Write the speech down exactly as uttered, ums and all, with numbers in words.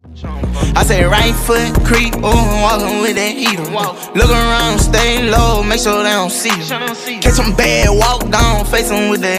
I say right foot creep, ooh, walking with that heater. Look around, stay low, make sure they don't see you. Catch them bad, walk down, face them with that.